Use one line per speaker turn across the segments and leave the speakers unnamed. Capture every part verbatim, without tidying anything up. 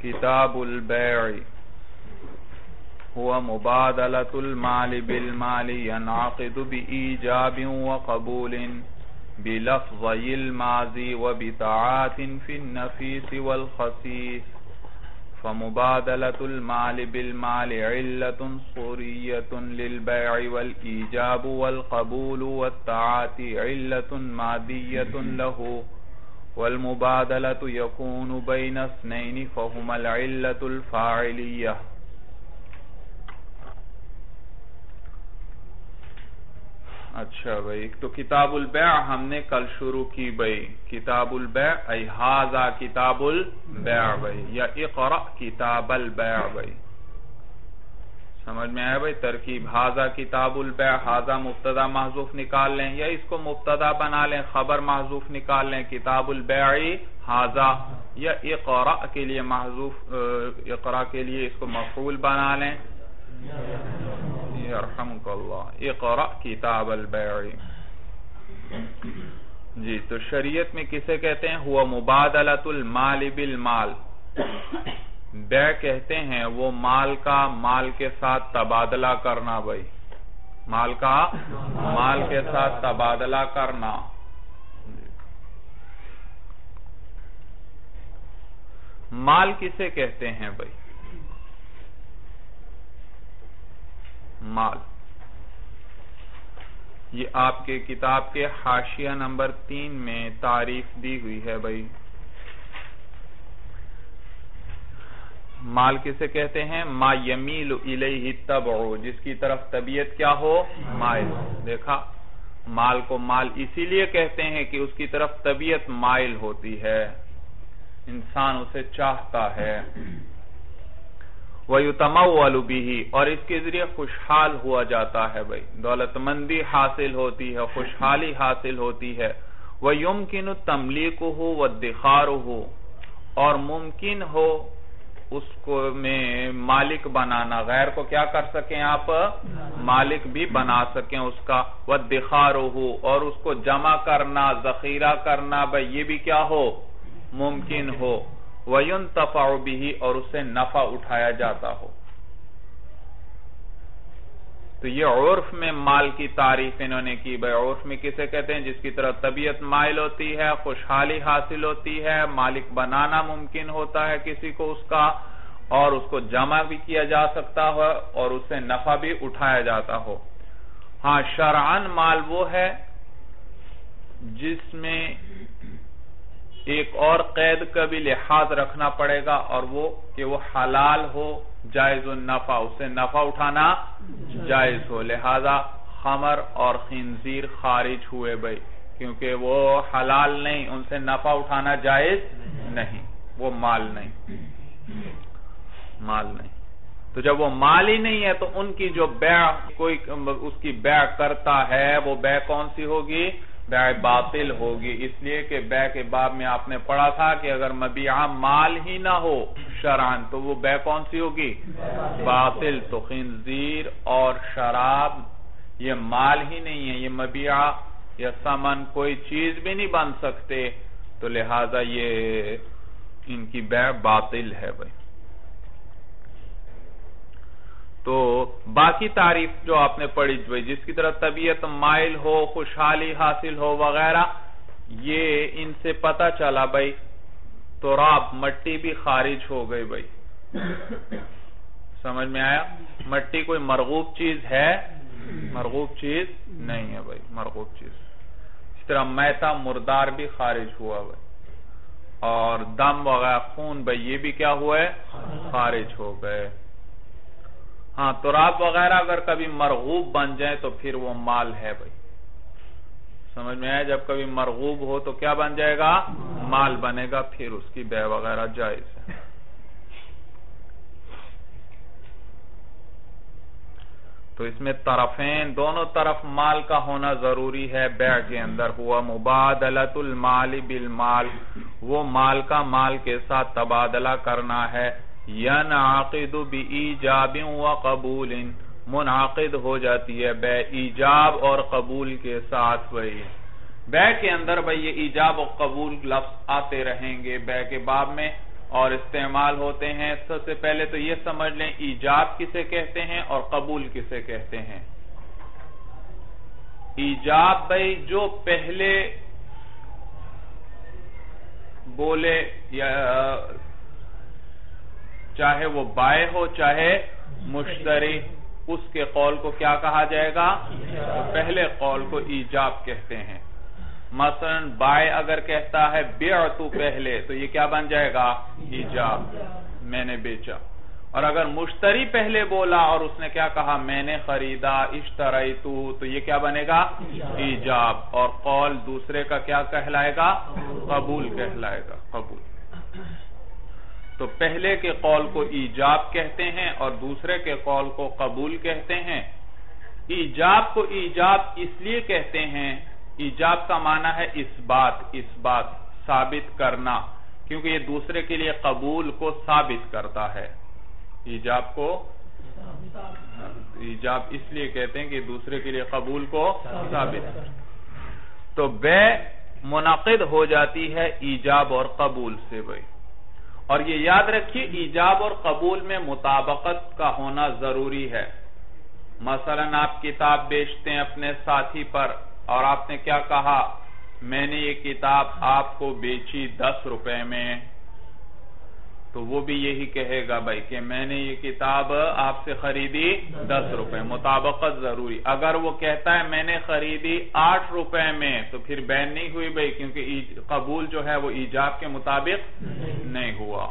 کتاب البیع هو مبادلة المال بالمال ينعقد بإيجاب وقبول بلفظي الماضي وبطاعات في النفيس والخسيس فمبادلة المال بالمال علة صورية للبيع والإيجاب والقبول والطاعات علة مادية له والمبادلة يكون بين اثنين فهما العلة الفاعلية. اچھا بھئی، تو کتاب البیع ہم نے کل شروع کی بھئی. کتاب البیع ای ھذا کتاب البیع بھئی، یا اقرأ کتاب البیع بھئی. سمجھ میں آیا بھئی؟ ترکیب ھذا کتاب البیع، ھذا مبتدا محذوف نکال لیں، یا اس کو مبتدا بنا لیں، خبر محذوف نکال لیں. کتاب البیع ھذا، یا اقرأ کے لیے محذوف، اقرأ کے لیے اس کو مفعول بنا لیں. یرحمک اللہ، اقرأ کتاب البیع. جی، تو شریعت میں کسے کہتے ہیں؟ ہوا مبادلۃ المال بالمال. بیع کہتے ہیں وہ مال کا مال کے ساتھ تبادلہ کرنا بھائی، مال کا مال کے ساتھ تبادلہ کرنا. مال کسے کہتے ہیں بھائی؟ مال یہ آپ کے کتاب کے حاشیہ نمبر تین میں تعریف دی ہوئی ہے بھائی. مال کسے کہتے ہیں؟ ما یمیل الیہ الطبع، جس کی طرف طبیعت کیا ہو؟ مائل. دیکھا، مال کو مال اسی لیے کہتے ہیں کہ اس کی طرف طبیعت مائل ہوتی ہے، انسان اسے چاہتا ہے. وَيُتَمَوَّلُ بِهِ، اور اس کے ذریعے خوشحال ہوا جاتا ہے بھئی، دولت مندی حاصل ہوتی ہے، خوشحالی حاصل ہوتی ہے. وَيُمْكِنُ تَمْلِيكُهُ وَادِّخَارُهُ، اور ممکن ہو اس کو میں مالک بنانا، غیر کو کیا کر سکیں آپ؟ مالک بھی بنا سکیں اس کا. وَادِّخَارُهُ، اور اس کو جمع کرنا، ذخیرہ کرنا بھئی، یہ بھی کیا ہو؟ ممکن ہو. وَيُنْتَفَعُ بِهِ، اور اس سے نفع اٹھایا جاتا ہو. تو یہ عرف میں مال کی تعریف انہوں نے کی بھئی. عرف میں کسے کہتے ہیں؟ جس کی طرف طبیعت مائل ہوتی ہے، خوشحالی حاصل ہوتی ہے، مالک بنانا ممکن ہوتا ہے کسی کو اس کا، اور اس کو جمع بھی کیا جا سکتا ہو، اور اس سے نفع بھی اٹھایا جاتا ہو. ہاں، شرعاً مال وہ ہے جس میں ایک اور قید کا بھی لحاظ رکھنا پڑے گا، اور وہ کہ وہ حلال ہو، جائز النفع، اس سے نفع اٹھانا جائز ہو. لہذا خمر اور خنزیر خارج ہوئے بھئی، کیونکہ وہ حلال نہیں، ان سے نفع اٹھانا جائز نہیں، وہ مال نہیں، مال نہیں. تو جب وہ مال ہی نہیں ہے تو ان کی جو بیع کوئی اس کی بیع کرتا ہے، وہ بیع کون سی ہوگی؟ بیع باطل ہوگی. اس لیے کہ بیع کے باب میں آپ نے پڑھا تھا کہ اگر مبیعہ مال ہی نہ ہو شرعاً تو وہ بیع کون سی ہوگی؟ باطل. تو خنزیر اور شراب یہ مال ہی نہیں ہے، یہ مبیعہ یا ثمن کوئی چیز بھی نہیں بن سکتے، تو لہذا یہ ان کی بیع باطل ہے بھائی. تو باقی تعریف جو آپ نے پڑھی بھائی، جس کی طرف طبیعت مائل ہو، خوشحالی حاصل ہو وغیرہ، یہ ان سے پتہ چلا بھائی. تراب، مٹی بھی خارج ہو گئی بھائی. سمجھ میں آیا؟ مٹی کوئی مرغوب چیز ہے؟ مرغوب چیز نہیں ہے بھائی، مرغوب چیز. اس طرح میتا، مردار بھی خارج ہوا بھائی. اور دم وغیرہ، خون بھائی، یہ بھی کیا ہوا ہے؟ خارج ہو گئے. ہاں، تراب وغیرہ اگر کبھی مرغوب بن جائے تو پھر وہ مال ہے بھائی. سمجھ میں آیا؟ جب کبھی مرغوب ہو تو کیا بن جائے گا؟ مال بنے گا، پھر اس کی بیع وغیرہ جائز ہے. تو اس میں طرفین، دونوں طرف مال کا ہونا ضروری ہے بیع کے اندر. ہوا مبادلۃ المال بالمال، وہ مال کا مال کے ساتھ تبادلہ کرنا ہے. ینعقد بإیجاب وقبول، منعقد ہو جاتی ہے بیع ایجاب اور قبول کے ساتھ. بھائی بیع کے اندر بھائی یہ ایجاب و قبول لفظ آتے رہیں گے بیع کے باب میں، اور استعمال ہوتے ہیں. سب سے پہلے تو یہ سمجھ لیں ایجاب کسے کہتے ہیں اور قبول کسے کہتے ہیں. ایجاب بھائی جو پہلے بولے یا چاہے وہ بائع ہو چاہے مشتری، اس کے قول کو کیا کہا جائے گا؟ تو پہلے قول کو ایجاب کہتے ہیں. مثلا بائع اگر کہتا ہے بیعتو پہلے تو یہ کیا بن جائے گا؟ ایجاب، میں نے بیچا. اور اگر مشتری پہلے بولا اور اس نے کیا کہا؟ میں نے خریدا، اشتریتو، تو یہ کیا بنے گا؟ ایجاب. اور قول دوسرے کا کیا کہلائے گا؟ قبول کہلائے گا، قبول. تو پہلے کے قول کو ایجاب کہتے ہیں اور دوسرے کے قول کو قبول کہتے ہیں. ایجاب کو ایجاب اس لیے کہتے ہیں، ایجاب کا معنی ہے اثبات، اثبات ثابت کرنا، کیونکہ یہ دوسرے کے لیے قبول کو ثابت کرتا ہے. ایجاب کو ایجاب اس لیے کہتے ہیں کہ دوسرے کے لیے قبول کو ثابت. تو بیع منعقد ہو جاتی ہے ایجاب اور قبول سے بھائی. اور یہ یاد رکھیے ایجاب اور قبول میں مطابقت کا ہونا ضروری ہے. مثلا آپ کتاب بیچتے ہیں اپنے ساتھی پر اور آپ نے کیا کہا؟ میں نے یہ کتاب آپ کو بیچی دس روپے میں. تو وہ بھی یہی کہے گا بھائی کہ میں نے یہ کتاب آپ سے خریدی دس روپے. مطابقت ضروری. اگر وہ کہتا ہے میں نے خریدی آٹھ روپے میں تو پھر بیع نہیں ہوئی بھائی، کیونکہ قبول جو ہے وہ ایجاب کے مطابق نہیں ہوا.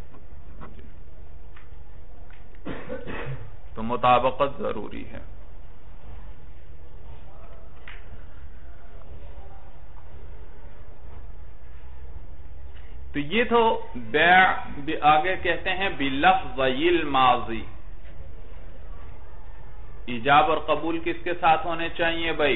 تو مطابقت ضروری ہے. تو یہ تو بیع آگے کہتے ہیں بِلَفْظِ الْمَاضِی. ایجاب اور قبول کس کے ساتھ ہونے چاہیے بھائی؟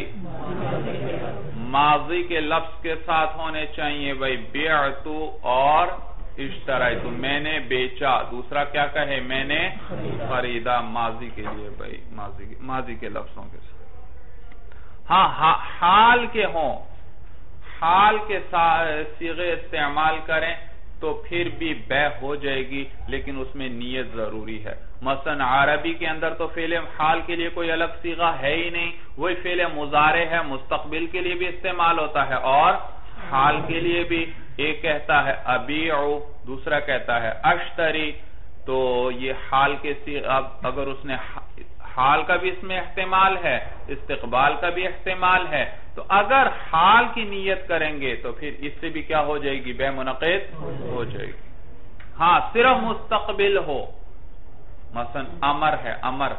ماضی کے لفظ کے ساتھ ہونے چاہیے بھائی. بیعتو اور اشتریتو، میں نے بیچا. دوسرا کیا کہے؟ میں نے خریدا، ماضی کے لیے بھائی، ماضی ماضی کے لفظوں کے ساتھ. ہاں حال کے ہوں، حال کے صیغے استعمال کریں تو پھر بھی بیع ہو جائے گی، لیکن اس میں نیت ضروری ہے. مثلا عربی کے اندر تو فعل حال کے لیے کوئی الگ صیغہ ہے ہی نہیں، وہی فعل مضارع ہے، مستقبل کے لیے بھی استعمال ہوتا ہے اور حال کے لیے بھی. ایک کہتا ہے ابیعو، دوسرا کہتا ہے اشتری. تو یہ حال کے صیغہ، اگر اس نے حال کا بھی اس میں احتمال ہے، استقبال کا بھی احتمال ہے، تو اگر حال کی نیت کریں گے تو پھر اس سے بھی کیا ہو جائے گی؟ بیع منعقد ہو جائے گی. ہاں صرف مستقبل ہو، مثلا امر ہے، امر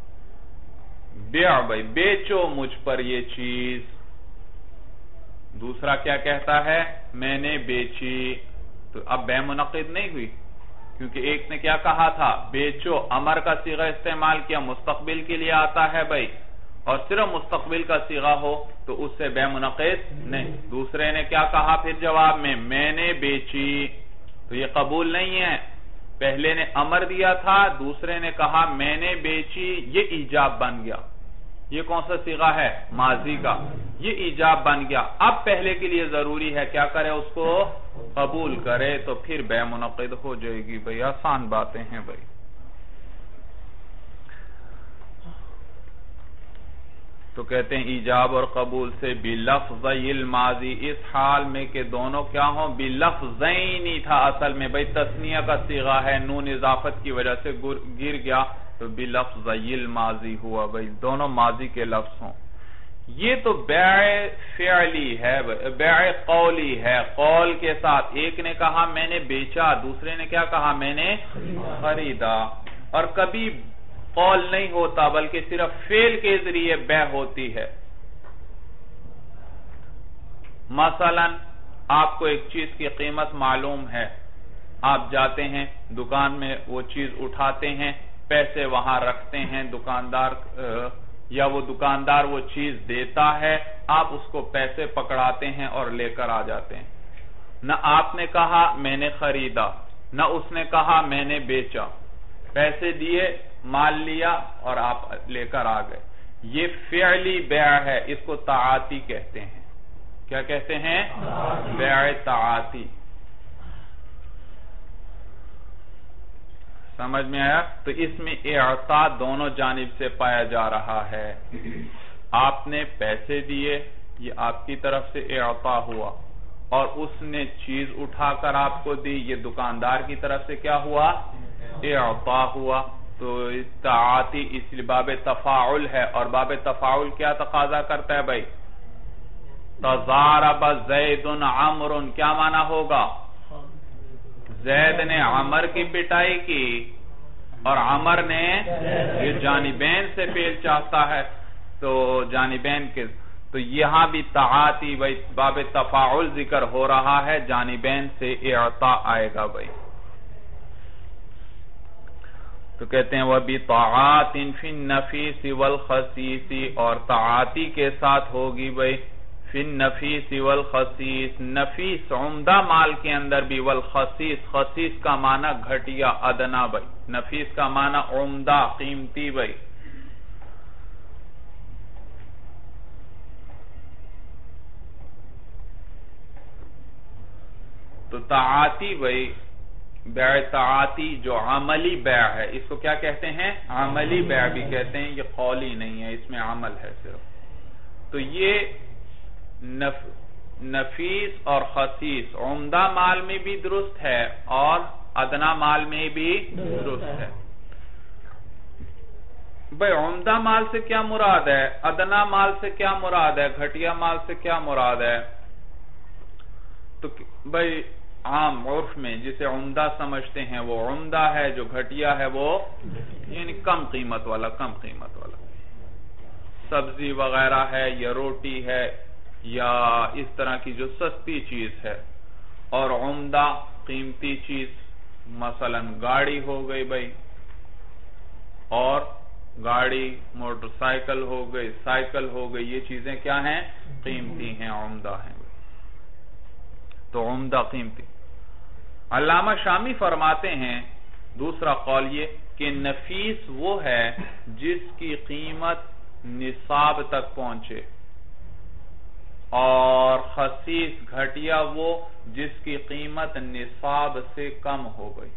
بیع بھائی بیچو مجھ پر یہ چیز. دوسرا کیا کہتا ہے؟ میں نے بیچی. تو اب بیع منعقد نہیں ہوئی، کیونکہ ایک نے کیا کہا تھا؟ بیچو. امر کا صیغہ استعمال کیا، مستقبل کے لیے آتا ہے بھائی، اور صرف مستقبل کا صیغہ ہو تو اس سے بیع منعقد نہیں. دوسرے نے کیا کہا پھر جواب میں؟ میں نے بیچی. تو یہ قبول نہیں ہے. پہلے نے امر دیا تھا، دوسرے نے کہا میں نے بیچی، یہ ایجاب بن گیا. یہ کون سا صیغہ ہے؟ ماضی کا. یہ ایجاب بن گیا. اب پہلے کے لیے ضروری ہے کیا کرے؟ اس کو قبول کرے، تو پھر بیع منعقد ہو جائے گی بھائی. آسان باتیں ہیں بھائی. تو کہتے ہیں ایجاب اور قبول سے بِلَفْظِ الْمَاضِی، اس حال میں کہ دونوں کیا ہوں؟ بِلَفْظَین ہی تھا اصل میں بھائی، تثنیہ کا صیغہ ہے، نون اضافت کی وجہ سے گر گیا، تو بِلَفْظِ الْمَاضِی ہوا بھائی، دونوں ماضی کے لفظ ہوں. یہ تو بیع فعلی ہے، بیع قولی ہے، قول کے ساتھ. ایک نے کہا میں نے بیچا، دوسرے نے کیا کہا؟ میں نے خریدا. اور کبھی قول نہیں ہوتا بلکہ صرف فعل کے ذریعے بیع ہوتی ہے. مثلا آپ کو ایک چیز کی قیمت معلوم ہے، آپ جاتے ہیں دکان میں، وہ چیز اٹھاتے ہیں، پیسے وہاں رکھتے ہیں، دکاندار یا وہ دکاندار وہ چیز دیتا ہے، آپ اس کو پیسے پکڑاتے ہیں اور لے کر آ جاتے ہیں. نہ آپ نے کہا میں نے خریدا، نہ اس نے کہا میں نے بیچا. پیسے دیے، مال لیا اور آپ لے کر آ گئے. یہ فعلی بیع ہے، اس کو تعاتی کہتے ہیں. کیا کہتے ہیں؟ بیع تعاتی. سمجھ میں آیا؟ تو اس میں اعطاء دونوں جانب سے پایا جا رہا ہے. آپ نے پیسے دیے، یہ آپ کی طرف سے اعطاء ہوا، اور اس نے چیز اٹھا کر آپ کو دی، یہ دکاندار کی طرف سے کیا ہوا؟ اعطاء ہوا. تو تعاطی اس لیے باب تفاعل ہے، اور باب تفاعل کیا تقاضا کرتا ہے بھائی؟ تضارب زید عمر، کیا معنی ہوگا؟ زید نے عمر کی پٹائی کی اور عمر نے یہ جانبین سے فعل چاہتا ہے، تو جانبین کے، تو یہاں بھی تعاطی باب تفاعل ذکر ہو رہا ہے، جانبین سے اعطاء آئے گا بھائی. تو کہتے ہیں وَبِطَاعَاتٍ فِي النَّفِيسِ وَالْخَسِيسِ، اور تعاطی کے ساتھ ہوگی بھائی فی النفیس والخسیس، نفیس عمدہ مال کے اندر بھی، والخسیس، خسیس کا معنی گھٹیا ادنا بھائی، نفیس کا معنی عمدہ قیمتی بھائی. تو تعاطی بھائی، بیع تعاطی جو عملی بیع ہے، اس کو کیا کہتے ہیں؟ عملی بیع بھی کہتے ہیں، یہ قولی نہیں ہے، اس میں عمل ہے صرف. تو یہ نف نفیس اور خسیس عمدہ مال میں بھی درست ہے اور ادنا مال میں بھی درست ہے. بھئی عمدہ مال سے کیا مراد ہے؟ ادنا مال سے کیا مراد ہے؟ گھٹیا مال سے کیا مراد ہے؟ تو بھئی عام عرف میں جسے عمدہ سمجھتے ہیں وہ عمدہ ہے، جو گھٹیا ہے وہ یعنی کم قیمت والا، کم قیمت والا سبزی وغیرہ ہے یا روٹی ہے یا اس طرح کی جو سستی چیز ہے. اور عمدہ قیمتی چیز مثلا گاڑی ہو گئی بھائی، اور گاڑی موٹر سائیکل ہو گئی، سائیکل ہو گئی، یہ چیزیں کیا ہیں؟ قیمتی ہیں، عمدہ ہیں. تو عمدہ قیمتی. علامہ شامی فرماتے ہیں دوسرا قول یہ کہ نفیس وہ ہے جس کی قیمت نصاب تک پہنچے، اور خسیس گھٹیا وہ جس کی قیمت نصاب سے کم ہو گئی.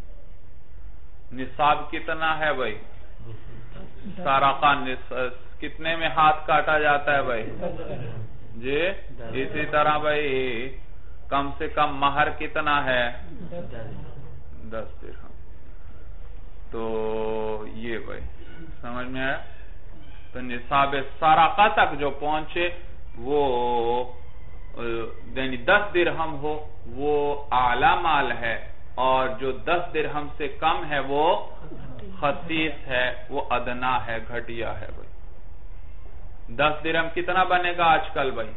نصاب کتنا ہے بھائی؟ سارقہ کتنے میں ہاتھ کاٹا جاتا ہے بھائی؟ جی اسی طرح بھائی کم سے کم مہر کتنا ہے؟ دس درہم. تو یہ بھائی سمجھ میں آیا؟ تو نصاب سارقہ تک جو پہنچے وہ یعنی دس درہم ہو وہ اعلی مال ہے، اور جو دس درہم سے کم ہے وہ خسیس ہے، وہ ادنا ہے، گھٹیا ہے بھائی. دس درہم کتنا بنے گا آج کل بھائی؟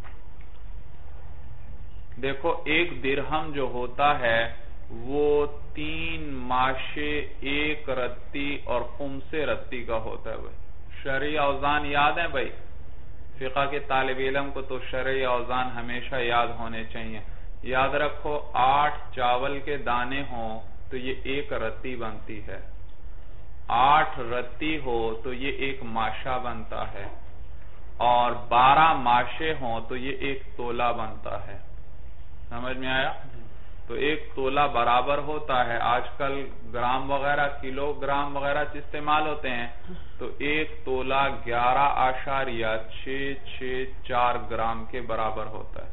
دیکھو ایک درہم جو ہوتا ہے وہ تین ماشے ایک رتی اور خمس رتی کا ہوتا ہے بھائی. شرعی اوزان یاد ہیں بھائی؟ فقہ کے طالب علم کو تو شرعی اوزان ہمیشہ یاد ہونے چاہیے. یاد رکھو آٹھ چاول کے دانے ہوں تو یہ ایک رتی بنتی ہے، آٹھ رتی ہو تو یہ ایک ماشا بنتا ہے، اور بارہ ماشے ہوں تو یہ ایک تولہ بنتا ہے. سمجھ میں آیا؟ تو ایک تولہ برابر ہوتا ہے، آج کل گرام وغیرہ کلو گرام وغیرہ استعمال ہوتے ہیں، تو ایک تولہ گیارہ اشاریہ چھ چھ چار گرام کے برابر ہوتا ہے.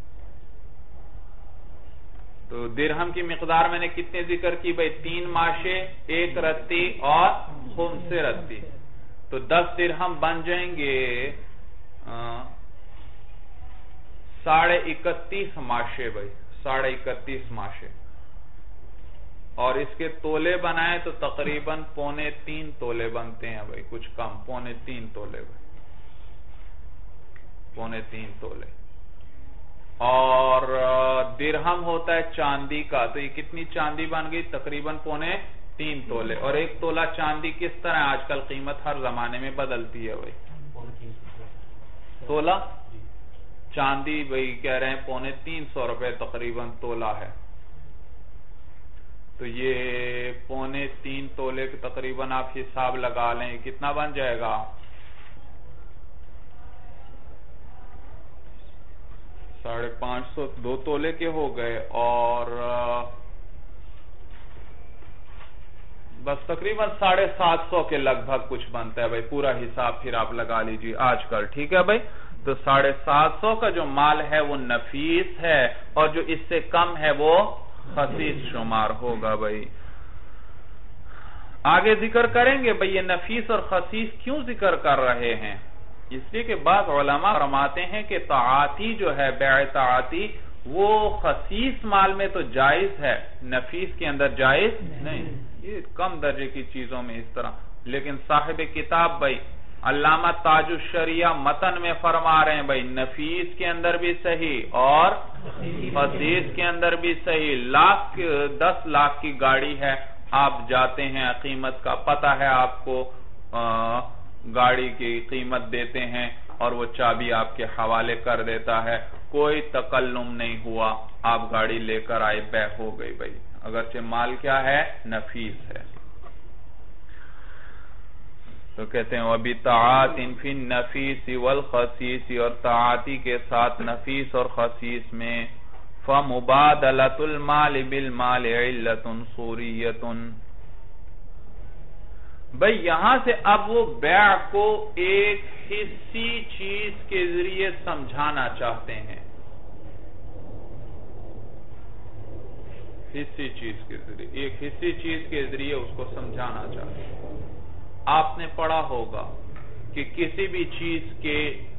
تو درہم کی مقدار میں نے کتنے ذکر کی بھئی؟ تین ماشے ایک رتی اور خمس رتی. تو دس درہم بن جائیں گے ساڑھے اکتیس ماشے بھائی، ساڑھے اکتیس ماشے. اور اس کے تولے بنائیں تو تقریباً پونے تین تولے بنتے ہیں بھائی، کچھ کم، پونے تین تولے بھائی، پونے تین تولے. اور درہم ہوتا ہے چاندی کا، تو یہ کتنی چاندی بن گئی؟ تقریباً پونے تین تولے. اور ایک تولہ چاندی کس طرح آج کل قیمت ہر زمانے میں بدلتی ہے بھائی؟ تولہ چاندی بھائی کہہ رہے ہیں پونے تین سو روپے تقریباً تولہ ہے. تو یہ پونے تین تولے کے تقریباً آپ حساب لگا لیں کتنا بن جائے گا؟ ساڑھے پانچ سو دو تولے کے ہو گئے، اور بس تقریباً ساڑھے سات سو کے لگ بھگ کچھ بنتا ہے بھائی، پورا حساب پھر آپ لگا لیجیے آج کل، ٹھیک ہے بھائی؟ تو ساڑھے سات سو کا جو مال ہے وہ نفیس ہے، اور جو اس سے کم ہے وہ خسیس شمار ہوگا بھائی۔ آگے ذکر کریں گے بھائی یہ نفیس اور خسیس کیوں ذکر کر رہے ہیں؟ اس لیے کہ بعض علماء فرماتے ہیں کہ تعاتی جو ہے، بیع تعاتی، وہ خسیس مال میں تو جائز ہے، نفیس کے اندر جائز نہیں، یہ کم درجے کی چیزوں میں اس طرح۔ لیکن صاحب کتاب بھائی علامہ تاج الشریعہ متن میں فرما رہے ہیں بھائی نفیس کے اندر بھی صحیح اور خسیس کے اندر بھی صحیح۔ لاکھ دس لاکھ کی گاڑی ہے، آپ جاتے ہیں، قیمت کا پتہ ہے آپ کو، گاڑی کی قیمت دیتے ہیں اور وہ چابی آپ کے حوالے کر دیتا ہے، کوئی تکلم نہیں ہوا، آپ گاڑی لے کر آئے، بیع ہو گئی بھائی، اگرچہ مال کیا ہے؟ نفیس ہے۔ تو کہتے ہیں وَبِتَعَاتٍ فِي النَّفِيسِ وَالْخَسِيسِ، اور تعاتی کے ساتھ نفیس اور خسیس میں فَمُبَادَلَةُ الْمَالِ بِالْمَالِ عِلَّةٌ صُورِيَّةٌ۔ بھئی یہاں سے اب وہ بیع کو ایک حصی چیز کے ذریعے سمجھانا چاہتے ہیں، حصی چیز کے ذریعے، ایک حصی چیز کے ذریعے اس کو سمجھانا چاہتے ہیں۔ آپ نے پڑھا ہوگا کہ کسی بھی چیز کے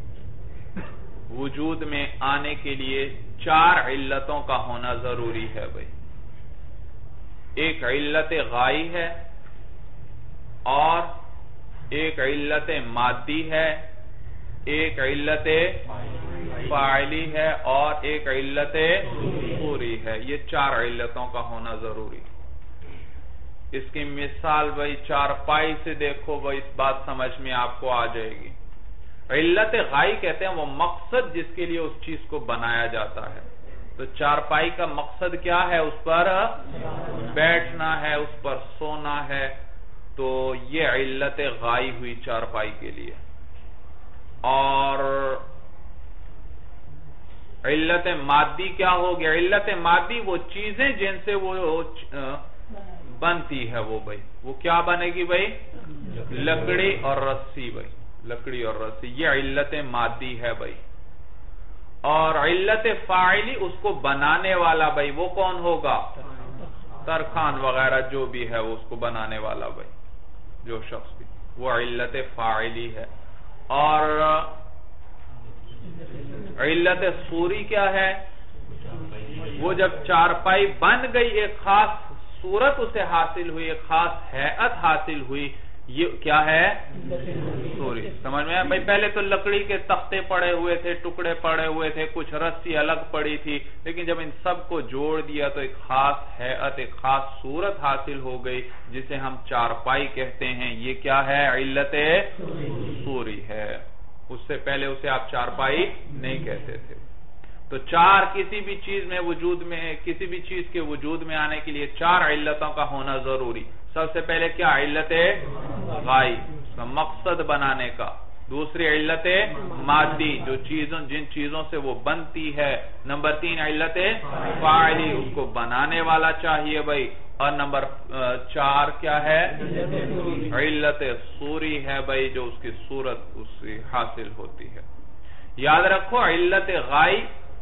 وجود میں آنے کے لیے چار علتوں کا ہونا ضروری ہے بھئی۔ ایک علت غائی ہے، اور ایک علت مادی ہے، ایک علت فاعلی ہے، اور ایک علت صوری ہے۔ یہ چار علتوں کا ہونا ضروری۔ اس کی مثال بھئی چارپائی سے دیکھو بھئی، اس بات سمجھ میں آپ کو آ جائے گی۔ علت غائی کہتے ہیں وہ مقصد جس کے لیے اس چیز کو بنایا جاتا ہے۔ تو چارپائی کا مقصد کیا ہے؟ اس پر بیٹھنا ہے، اس پر سونا ہے، تو یہ علت غائی ہوئی چارپائی کے لیے۔ اور علت مادی کیا ہوگی؟ علت مادی وہ چیزیں جن سے وہ بنتی ہے، وہ بھائی وہ کیا بنے گی بھائی؟ لکڑی اور رسی بھائی، لکڑی اور رسی، یہ علت مادی ہے بھائی۔ اور علت فاعلی اس کو بنانے والا بھائی، وہ کون ہوگا؟ ترخان وغیرہ جو بھی ہے اس کو بنانے والا بھائی، جو شخص بھی، وہ علت فاعلی ہے۔ اور علت صوری کیا ہے؟ وہ جب چارپائی بن گئی، ایک خاص صورت اسے حاصل ہوئی، ایک خاص ہیئت حاصل ہوئی، یہ کیا ہے؟ صوری۔ سمجھ میں بھائی پہلے تو لکڑی کے تختے پڑے ہوئے تھے، ٹکڑے پڑے ہوئے تھے، کچھ رسی الگ پڑی تھی، لیکن جب ان سب کو جوڑ دیا تو ایک خاص ہیئت، ایک خاص صورت حاصل ہو گئی، جسے ہم چارپائی کہتے ہیں۔ یہ کیا ہے؟ علت صوری ہے۔ اس سے پہلے اسے آپ چارپائی نہیں کہتے تھے۔ تو چار کسی بھی چیز میں وجود میں، کسی بھی چیز کے وجود میں آنے کے لیے چار علتوں کا ہونا ضروری۔ سب سے پہلے کیا؟ علت غائی، اس کا مقصد بنانے کا۔ دوسری علت مادی، جو چیزوں جن چیزوں سے وہ بنتی ہے۔ نمبر تین علت فاعلی، اس کو بنانے والا چاہیے بھائی۔ اور نمبر چار کیا ہے؟ علت صوری ہے بھائی، جو اس کی صورت اس سے حاصل ہوتی ہے۔ یاد رکھو علت غائی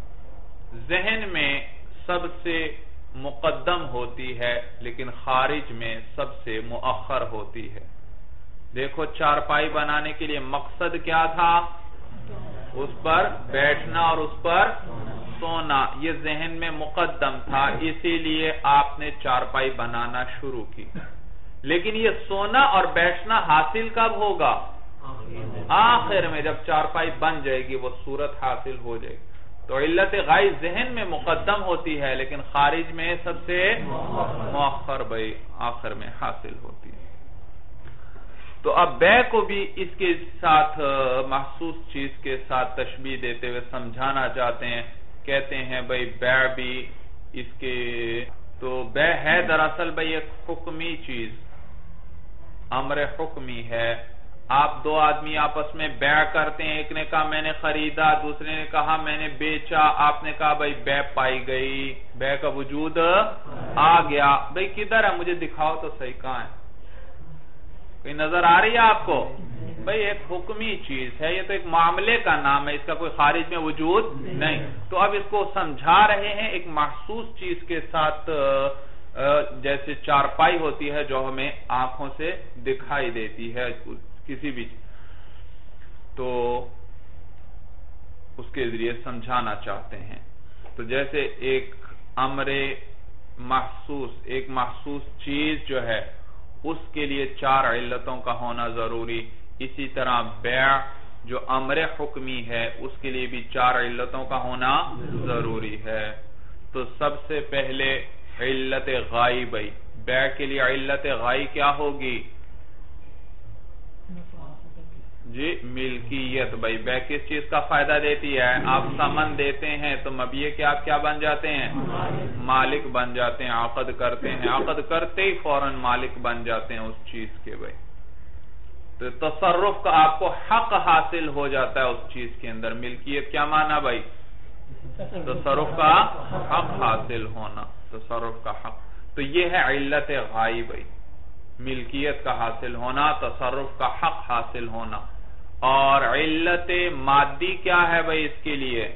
ذہن میں سب سے مقدم ہوتی ہے، لیکن خارج میں سب سے مؤخر ہوتی ہے۔ دیکھو چارپائی بنانے کے لیے مقصد کیا تھا؟ اس پر بیٹھنا اور اس پر سونا، یہ ذہن میں مقدم تھا، اسی لیے آپ نے چارپائی بنانا شروع کی۔ لیکن یہ سونا اور بیٹھنا حاصل کب ہوگا؟ آخر میں، جب چارپائی بن جائے گی، وہ صورت حاصل ہو جائے گی۔ تو علت غائی ذہن میں مقدم ہوتی ہے، لیکن خارج میں سب سے مؤخر بھائی آخر میں حاصل ہوتی ہے۔ تو اب بیع کو بھی اس کے ساتھ محسوس چیز کے ساتھ تشبیہ دیتے ہوئے سمجھانا چاہتے ہیں۔ کہتے ہیں بھائی بیع بھی اس کے، تو بیع ہے دراصل بھائی ایک حکمی چیز، امر حکمی ہے۔ آپ دو آدمی آپس میں بیع کرتے ہیں، ایک نے کہا میں نے خریدا، دوسرے نے کہا میں نے بیچا، آپ نے کہا بھائی بیع پائی گئی، بیع کا وجود آ گیا۔ بھائی کدھر ہے؟ مجھے دکھاؤ تو صحیح، کہاں ہے؟ کوئی نظر آ رہی ہے آپ کو؟ بھئی ایک حکمی چیز ہے، یہ تو ایک معاملے کا نام ہے، اس کا کوئی خارج میں وجود نہیں. تو اب اس کو سمجھا رہے ہیں ایک محسوس چیز کے ساتھ، جیسے چارپائی ہوتی ہے جو ہمیں آنکھوں سے دکھائی دیتی ہے کسی بھی چیز، تو اس کے ذریعے سمجھانا چاہتے ہیں. تو جیسے ایک امر محسوس، ایک محسوس چیز جو ہے اس کے لیے چار علتوں کا ہونا ضروری، اسی طرح بیع جو امر حکمی ہے اس کے لیے بھی چار علتوں کا ہونا ضروری ہے. تو سب سے پہلے علت غائب، بیع کے لیے علت غائب کیا ہوگی؟ جی ملکیت. بھائی بیع کس چیز کا فائدہ دیتی ہے؟ آپ سمن دیتے ہیں تو مبیع کے آپ کیا بن جاتے ہیں؟ مالک بن جاتے ہیں. عقد کرتے ہیں، عقد کرتے ہی فوراً مالک بن جاتے ہیں اس چیز کے. بھائی تو تصرف کا آپ کو حق حاصل ہو جاتا ہے اس چیز کے اندر. ملکیت کیا معنی بھائی؟ تصرف کا حق حاصل ہونا، تصرف کا حق. تو یہ ہے علت غائب، ملکیت کا حاصل ہونا، تصرف کا حق حاصل ہونا. اور علت مادی کیا ہے بھائی اس کے لیے؟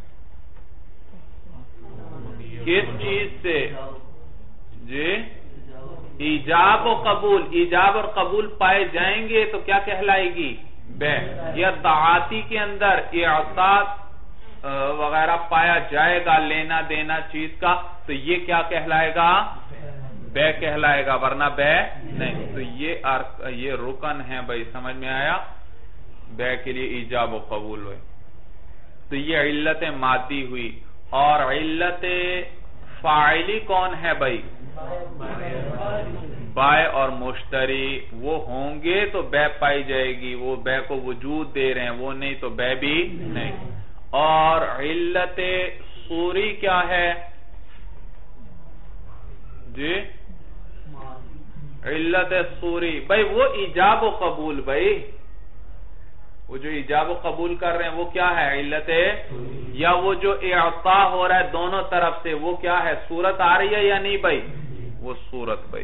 کس چیز سے؟ جی ایجاب و قبول. ایجاب اور قبول پائے جائیں گے تو کیا کہلائے گی؟ بیع. یا تعاطی کے اندر اعطاء وغیرہ پایا جائے گا، لینا دینا چیز کا، تو یہ کیا کہلائے گا؟ بیع کہلائے گا، ورنہ بیع نہیں. تو یہ یہ رکن ہے بھائی، سمجھ میں آیا؟ بیع کے لیے ایجاب و قبول ہوئے. تو یہ علت مادی ہوئی. اور علت فاعلی کون ہے بھائی؟ بائع اور مشتری. وہ ہوں گے تو بیع پائی جائے گی، وہ بیع کو وجود دے رہے ہیں، وہ نہیں تو بیع بھی نہیں. اور علت صوری کیا ہے جی؟ علت صوری بھائی وہ ایجاب و قبول. بھائی وہ جو ایجاب و قبول کر رہے ہیں وہ کیا ہے؟ علت. یا وہ جو اعطاء ہو رہا ہے دونوں طرف سے وہ کیا ہے؟ صورت آ رہی ہے یا نہیں بھائی؟ وہ صورت. بھائی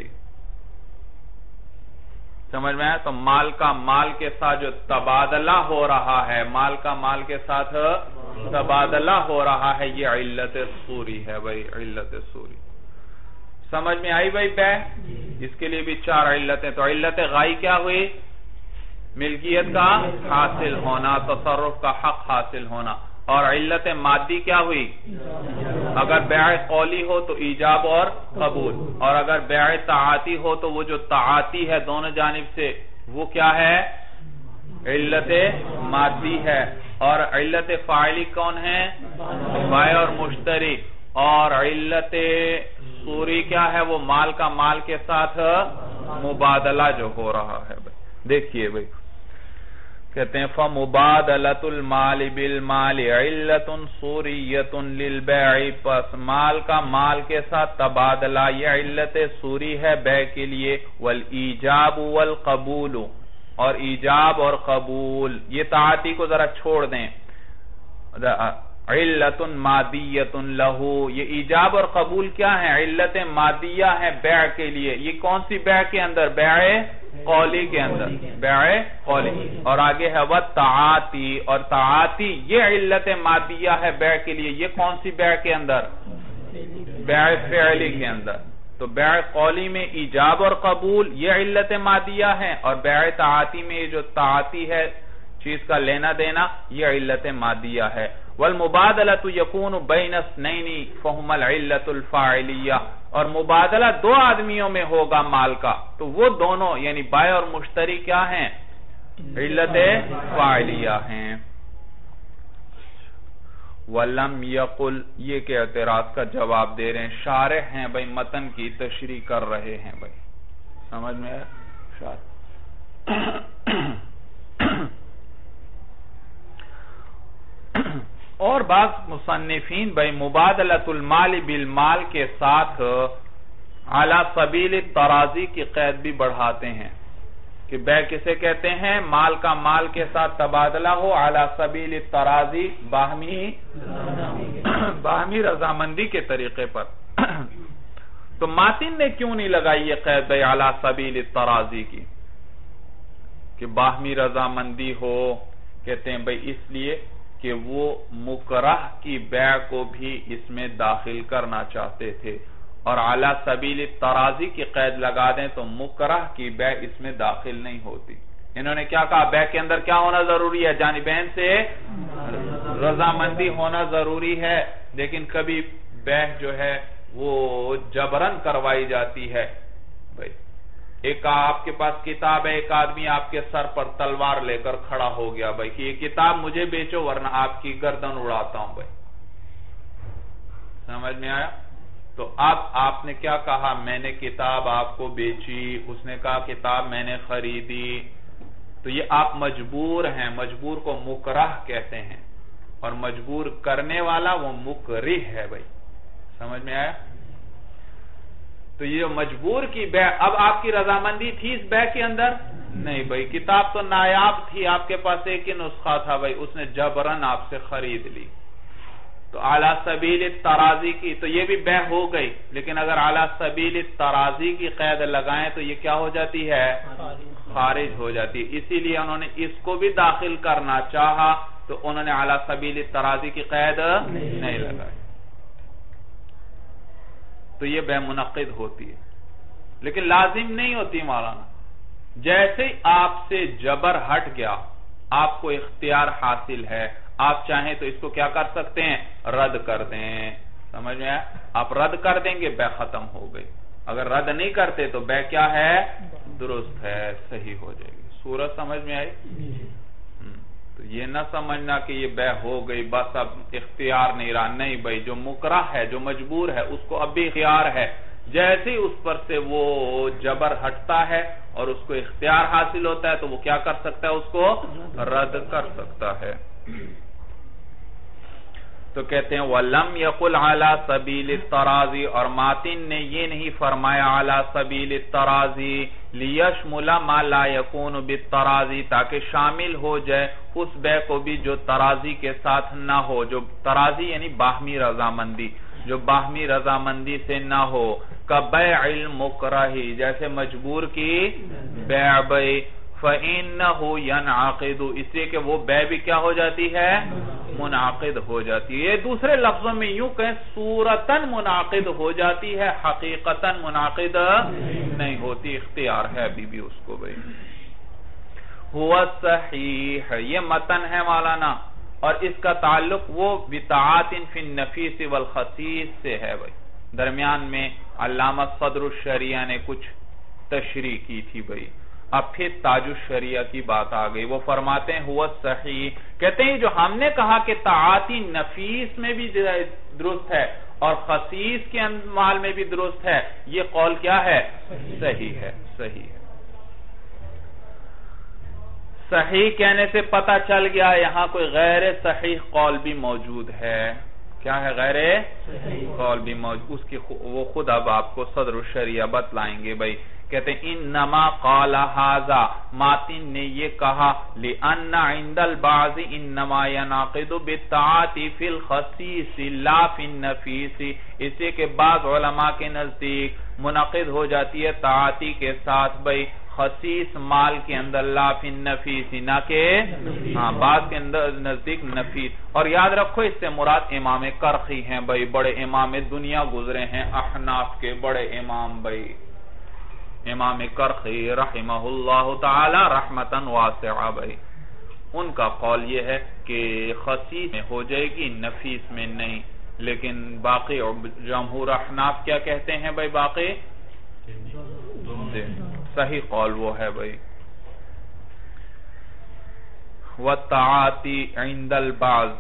سمجھ میں آیا؟ تو مال کا مال کے ساتھ جو تبادلہ ہو رہا ہے، مال کا مال کے ساتھ تبادلہ ہو رہا ہے، یہ علت صوری ہے. بھائی علت صوری سمجھ میں آئی بھائی؟ بیع اس کے لیے بھی چار علتیں. تو علت غائب کیا ہوئی؟ ملکیت کا حاصل ہونا، تصرف کا حق حاصل ہونا. اور علت مادی کیا ہوئی؟ اگر بیع قولی ہو تو ایجاب اور قبول، اور اگر بیع تعاطی ہو تو وہ جو تعاطی ہے دونوں جانب سے وہ کیا ہے؟ علت مادی ہے. اور علت فاعلی کون ہے؟ بائع اور مشتری. اور علت صوری کیا ہے؟ وہ مال کا مال کے ساتھ مبادلہ جو ہو رہا ہے. دیکھیے بھائی کہتے ہیں فَمُبَادَلَةُ الْمَالِ بِالْمَالِ عِلَّةٌ صُورِيَّةٌ لِلْبَيْعِ. پس مال کا مال کے ساتھ تبادلہ یہ علت صوری ہے بیع کے لیے. وَالْإِيجَابُ وَالْقَبُولُ. اور ایجاب اور قبول یہ تعاطی کو ذرا چھوڑ دیں. علت مادیۃ لہو. یہ ایجاب اور قبول کیا ہے؟ علت مادیہ ہے بیع کے لیے. یہ کون سی بیع کے اندر؟ بیع قولی کے اندر. بیع قولی. اور آگے ہے والتعاطی. اور تعاطی یہ علت مادیہ ہے بیع کے لیے. یہ کون سی بیع کے اندر؟ بیع فعلی کے اندر. تو بیع قولی میں ایجاب اور قبول یہ علت مادیہ ہے، اور بیع تعاطی میں یہ جو تعاطی ہے چیز کا لینا دینا یہ علت مادیہ ہے. والمبادلة يكون بين اثنين فهم العلة الفاعلیہ. اور مبادلہ دو آدمیوں میں ہوگا مال کا تو وہ دونوں یعنی بائع اور مشتری کیا ہیں؟ علت فاعلیہ ہیں. وَلَمْ يَقُلْ. یہ کہ اعتراض کا جواب دے رہے ہیں، شارح ہیں بھائی، متن کی تشریح کر رہے ہیں. بھائی سمجھ میں ہے؟ شارح اور بعض مصنفین بھائی مبادلۃ المال بالمال کے ساتھ علی سبیل التراضی کی قید بھی بڑھاتے ہیں کہ بیع کسے کہتے ہیں؟ مال کا مال کے ساتھ تبادلہ ہو علی سبیل التراضی، باہمی باہمی رضامندی کے طریقے پر. تو ماتن نے کیوں نہیں لگائی یہ قید بھائی علی سبیل التراضی کی؟ کہ باہمی رضامندی ہو؟ کہتے ہیں بھئی اس لیے کہ وہ مکرہ کی بیع کو بھی اس میں داخل کرنا چاہتے تھے، اور علی سبیل التراضی کی قید لگا دیں تو مکرہ کی بیع اس میں داخل نہیں ہوتی۔ انہوں نے کیا کہا؟ بیع کے اندر کیا ہونا ضروری ہے؟ جانبین سے رضامندی ہونا ضروری ہے، لیکن کبھی بیع جو ہے وہ جبرن کروائی جاتی ہے۔ بھئی ایک آپ کے پاس کتاب ہے، ایک آدمی آپ کے سر پر تلوار لے کر کھڑا ہو گیا بھائی کہ یہ کتاب مجھے بیچو ورنہ آپ کی گردن اڑاتا ہوں بھائی، سمجھ میں آیا؟ تو اب آپ نے کیا کہا؟ میں نے کتاب آپ کو بیچی، اس نے کہا کتاب میں نے خریدی، تو یہ آپ مجبور ہیں، مجبور کو مکرہ کہتے ہیں، اور مجبور کرنے والا وہ مکرہ ہے بھائی، سمجھ میں آیا؟ تو یہ مجبور کی بیع، اب آپ کی رضامندی تھی اس بیع کے اندر؟ نہیں بھائی، کتاب تو نایاب تھی، آپ کے پاس ایک ہی نسخہ تھا بھائی، اس نے جبرن آپ سے خرید لی، تو اعلی سبیل التراضی کی، تو یہ بھی بیع ہو گئی، لیکن اگر اعلی سبیل التراضی کی قید لگائیں تو یہ کیا ہو جاتی ہے؟ خارج ہو جاتی ہے۔ اسی لیے انہوں نے اس کو بھی داخل کرنا چاہا تو انہوں نے اعلی سبیل التراضی کی قید نہیں لگائی، تو یہ بیع منعقد ہوتی ہے، لیکن لازم نہیں ہوتی مولانا۔ جیسے آپ سے جبر ہٹ گیا، آپ کو اختیار حاصل ہے، آپ چاہیں تو اس کو کیا کر سکتے ہیں؟ رد کر دیں، سمجھ میں آیا؟ آپ رد کر دیں گے، بیع ختم ہو گئی۔ اگر رد نہیں کرتے تو بیع کیا ہے؟ درست ہے، صحیح ہو جائے گی۔ صورت سمجھ میں آئی؟ تو یہ نہ سمجھنا کہ یہ بیع ہو گئی بس اب اختیار نہیں رہا، نہیں بھائی، جو مکرہ ہے، جو مجبور ہے، اس کو اب بھی اختیار ہے، جیسے ہی اس پر سے وہ جبر ہٹتا ہے اور اس کو اختیار حاصل ہوتا ہے تو وہ کیا کر سکتا ہے؟ اس کو رد کر سکتا ہے۔ تو کہتے ہیں وَلَمْ يَقُلْ عَلَى سَبِيلِ التَّرَاضِ، اور ماتن نے یہ نہیں فرمایا عَلَى سَبِيلِ التَّرَاضِ لِيَشْمُلَ مَا لَا يَكُونُ بِالتَّرَاضِ، تاکہ شامل ہو جائے اس بیع کو بھی جو ترازی کے ساتھ نہ ہو، جو ترازی یعنی باہمی رضامندی، جو باہمی رضامندی سے نہ ہو، کَبَيْعِ الْمُكْرَهِ، جیسے مجبور کی بیع بھئی، فَإِنَّهُ يَنْعَقِدُ، اس لیے کہ وہ بیع بھی کیا ہو جاتی ہے؟ منعقد ہو جاتی ہے۔ یہ دوسرے لفظوں میں یوں کہیں صورتاً منعقد ہو جاتی ہے، حقیقتاً منعقد نہیں ہوتی، اختیار ہے ابھی بھی اس کو بھئی۔ ہوا صحیح، یہ متن ہے مولانا، اور اس کا تعلق وہ بتاعات فی النفیس والخصیص سے ہے بھئی۔ درمیان میں علامہ صدر الشریعہ نے کچھ تشریح کی تھی بھئی، اب پھر تاج الشریعہ کی بات آ گئی۔ وہ فرماتے ہیں ہوا صحیح، کہتے ہیں جو ہم نے کہا کہ تعاتی نفیس میں بھی درست ہے اور خصیص کے مال میں بھی درست ہے، یہ قول کیا ہے؟ صحیح ہے، صحیح ہے۔ صحیح کہنے سے پتہ چل گیا یہاں کوئی غیر صحیح قول بھی موجود ہے۔ کیا ہے؟ غیر صحیح قول بھی موجود، اس کی وہ خود اب آپ کو صدر الشریعہ بتلائیں گے بھئی۔ کہتے ہیں انما قال ھذا، ماتن نے یہ کہا لأن عند البعض انما ينعقد بالتعاطی فی الخصیص لا فی النفیس، اس لیے کہ بعض علماء کے نزدیک منعقد ہو جاتی ہے تعاطی کے ساتھ بھئی خصیص مال کے اندر، لا فی النفیس، نہ کہ ہاں بعض کے نزدیک نفیس۔ اور یاد رکھو اس سے مراد امام کرخی ہیں بھئی، بڑے امام دنیا گزرے ہیں، احناف کے بڑے امام بھئی، امام کرخی رحمہ اللہ تعالی رحمتا واسعہ بھئی، ان کا قول یہ ہے کہ خصیص میں ہو جائے گی، نفیس میں نہیں۔ لیکن باقی جمہور احناف کیا کہتے ہیں بھئی؟ باقی صحیح قول وہ ہے بھئی وَالتَّعَاطِي عِنْدَ الْبَعْضِ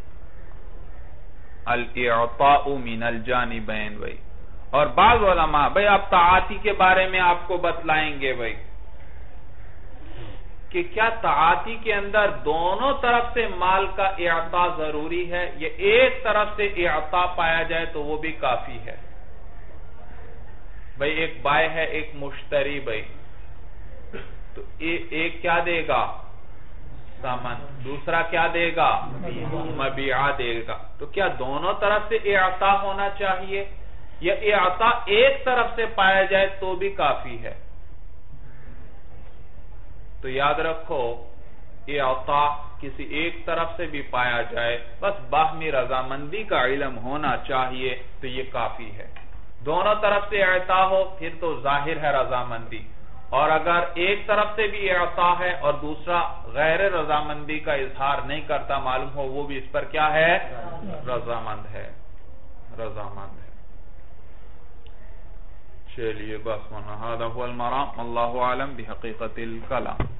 الْإِعْطَاءُ مِنَ الْجَانِبَيْنِ بھئی، اور بعض علماء بھئی آپ تعاطی کے بارے میں آپ کو بتلائیں گے بھئی کہ کیا تعاطی کے اندر دونوں طرف سے مال کا اعطاء ضروری ہے، یا ایک طرف سے اعطاء پایا جائے تو وہ بھی کافی ہے؟ بھئی ایک بائع ہے، ایک مشتری بھئی، تو ایک کیا دے گا؟ سامان، دوسرا کیا دے گا؟ مبیعہ دے گا، تو کیا دونوں طرف سے اعطاء ہونا چاہیے، یا اعطاء ایک طرف سے پایا جائے تو بھی کافی ہے؟ تو یاد رکھو یہ عطا کسی ایک طرف سے بھی پایا جائے بس باہمی رضامندی کا علم ہونا چاہیے تو یہ کافی ہے. دونوں طرف سے عطا ہو پھر تو ظاہر ہے رضامندی, اور اگر ایک طرف سے بھی عطا ہے اور دوسرا غیر رضامندی کا اظہار نہیں کرتا معلوم ہو وہ بھی اس پر کیا ہے, رضامند ہے, رضامند ہے. چلیے بس هذا هو المرام. اللہ اعلم بحقیقت الکلام.